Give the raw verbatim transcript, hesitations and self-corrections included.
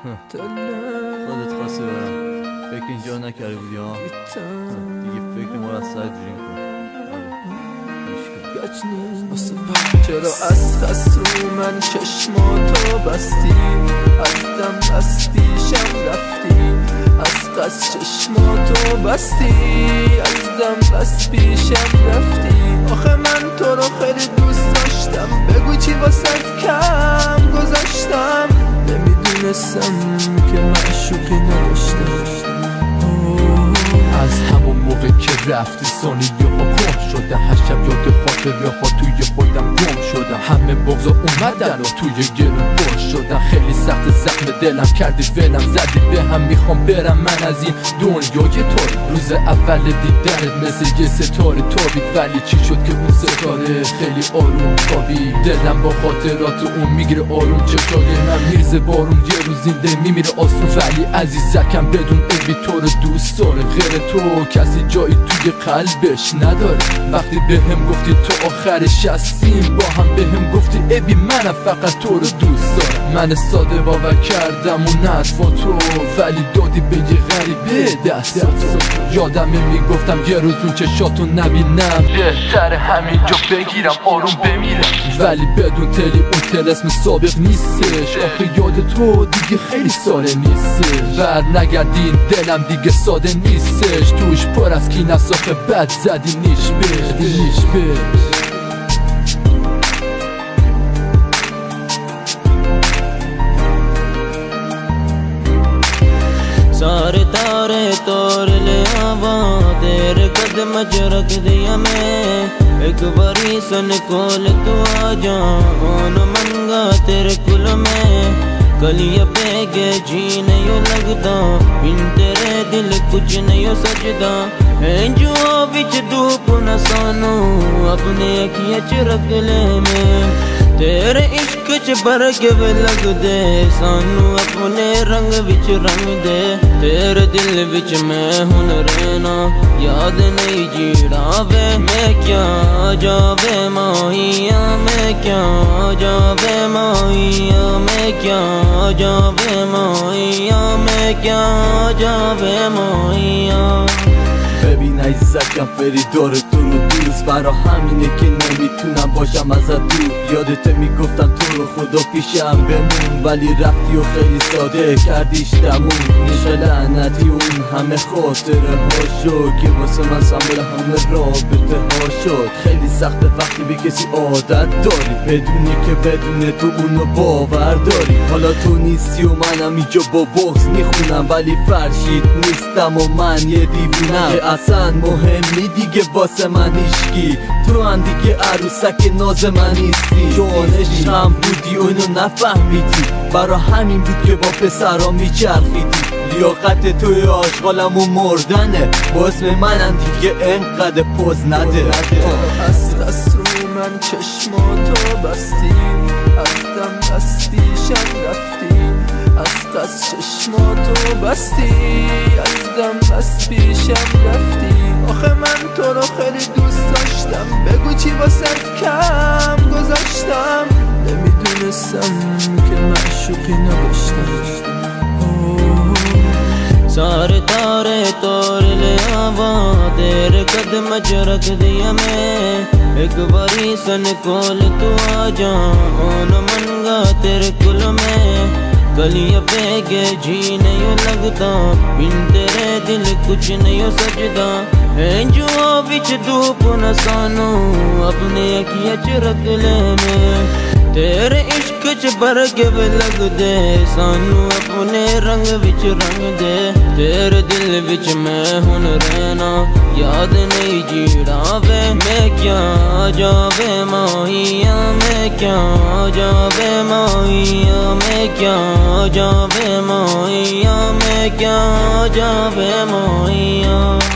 خودت خواستی برم فکر اینجا نکرده بودی ها دیگه فکر ما را از سر جوریم کن. چرا از خست رو من چشماتو بستی، از دم از پیشم رفتی، از قصد چشماتو بستی، از دم از پیشم رفتی. آخه من تو رو خیلی دوست داشتم، بگو چی واسه کم گذاشتم. نمیدونستم که معشوقی نداشتم. از همون موقع که رفتی ثانیه ها گم شدم، هر شب یاد خاطره ها توی خودم گم شدم. همه بغضا اومدن و توی گلوم پر شدم. خیلی سخت زخم دلم کردی ولم زدی به هم، میخوام برم من از این دنیای تاری. روز اول دیدنت مثل یه ستاره تابید، ولی چی شد که اون ستاره خیلی آروم خوابید. دلم با خاطرات اون میگیره آروم، چشای من میرزه بارون. یه روز زنده میمیره آسون، ولی عزیزکم بدون ابی تو رو دوست داره. غیر تو کسی جایی توی قلبش نداره. وقتی به هم گفتی تو آخرش هستیم، با هم به هم گفتی ابی منم فقط تو رو دوست دارم. من ساده باور کردم و نطفا تو، ولی دادی به یه غریبه دست تو. یادمه میگفتم یه روز اون چشاتو نبینم، بهتر همینجا بگیرم آروم بمیرم. ولی بدون تلی اون تلسم سابق نیستش. آخه یاد تو دیگه خیلی ساله نیستش. بر نگردین دلم دیگه ساده نیستش. توش پر از کی نساخه بد زدی نیش بش نیش بش. सारे तारे तोड़ ले आवा, तेरे कदम च रख दिया मैं। एक बारी सन कोल तू आ जा, ओन मंगा तेरे कुल में। कलिया पे गे जी नहीं लगता, बिन तेरे दिल कुछ नहीं सजदा। जुआ बिच धूप न सानू, अपने अखियां च रख ले मैं। तेरे इश्क च बरगे वे लग दे, सानू अपने रंग विच रंग दे। तेरे दिल विच मैं हुन रहना, याद नहीं जीड़ा वे। मैं क्या जावे माहिया, मैं क्या जावे माहिया, मैं क्या जावे माहिया, मैं क्या जावे माहिया। ببین عزیزکم فری داره تو رو دوست، برا همینه که نمیتونم باشم ازت دور. یادت میگفتم تو رو خدا پیشم بمون، ولی رفتی و خیلی ساده کردیش تموم. نیشه لعنتی اون همه خاطره ها شد که واسه من سمبل همه رابطه ها شد. خیلی سخته وقتی به کسی عادت داری، بدونی که بدون تو اونو باور داری. حالا تو نیستی و منم اینجا با بغض میخونم، ولی فرشید نیستم و من یه دیوونم که اصلا مهمی دیگه واسه من هیشکی. تو هم دیگه عروسک ناز من نیستی، چون عشقم بودی اونو نفهمیدی. برا همین بود که با پسرا میچرخیدی. لیاقت توی آشغالم و مردنه، با اسم منم دیگه انقدر پوز نده. از دست رو من چشماتو بستی، از دم از پیشم رفتی، از قصد چشماتو بستی، از دم از پیشم رفتی. آخه من تو رو خیلی دوست داشتم، بگو چی واسه کم گذاشتم. نمیدونستم که معشوقی نداشتم. सारे तारे तोड़ ले आवा, तेरे कदम च रख दिया मैं। एक बारी सन कोल तू आ जा, ओन मंगा तेरे कुल में। कलिया पे गे जी नहीं लगता, बिन तेरे दिल कुछ नहीं सजदा। जुआ बिच धूप न सानू, अपने अखियां च रख ले मैं। तेरे इश्क च बरगे वे लग दे, सानू अपने रंग विच रंग दे। तेरे दिल विच मैं हुन रहना, याद नहीं जीड़ा वे। मैं क्या जावे माहिया, मैं क्या जावे माहिया, मैं क्या जावे माहिया, मैं क्या जावे माहिया।